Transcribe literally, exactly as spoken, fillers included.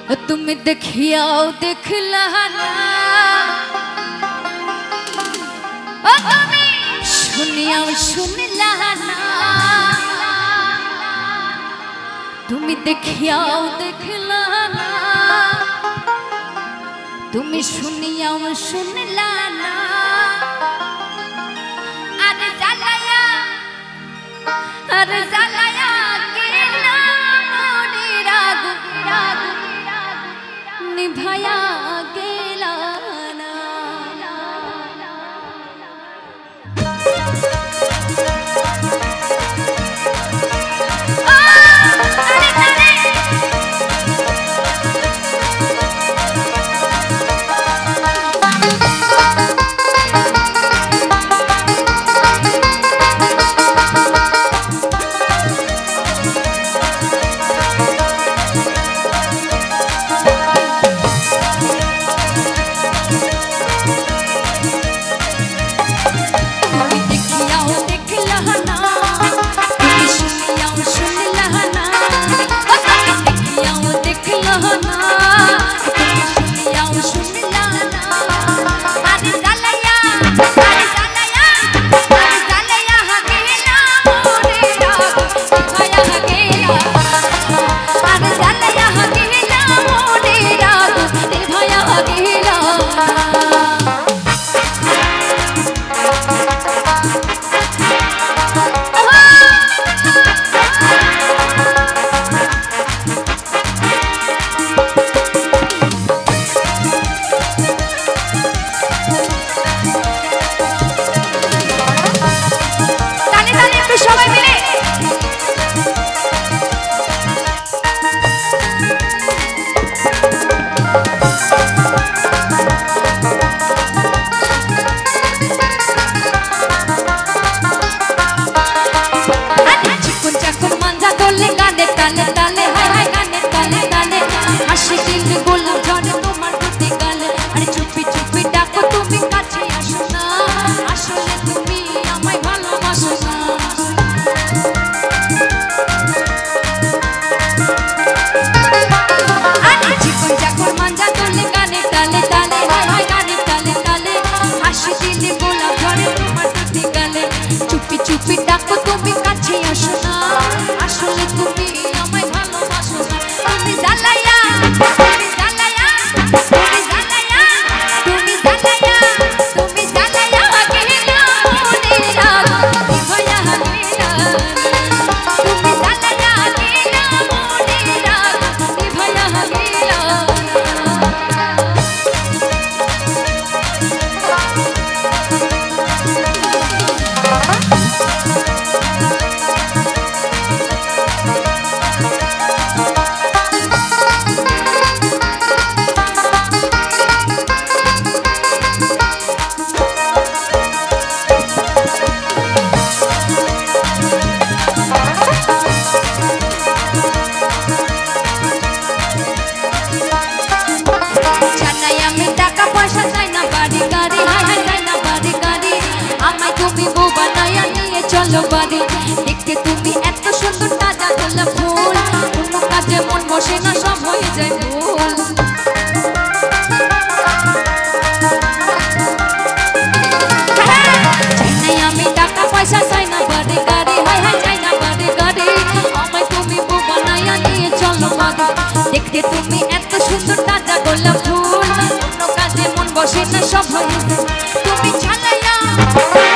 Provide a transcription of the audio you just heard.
तुम देखियाओ देखला ना ओ तुम सुनियाओ सुनला ना तुम देखियाओ देखला ना तुम सुनियाओ सुनला ना अरे जालाया अरे जालाया के नाम राग राग निभाया गेला ना चलो बारी देखते तुम्हें एत सुंदर ताजा गोलाप फूल कोनो काजे मन बसे ना सब हो जाए भूल चाइना आमी टाका पैसा चाइना बाड़ी गाड़ी हाय हाय चाइना बाड़ी गाड़ी आमाय तुम्हें बो बनाया निये चलो बारी देखते तुम्हें एत सुंदर ताजा गोलाप फूल कोनो काजे मन बसे ना सब हो जाए तुम्हें चालाया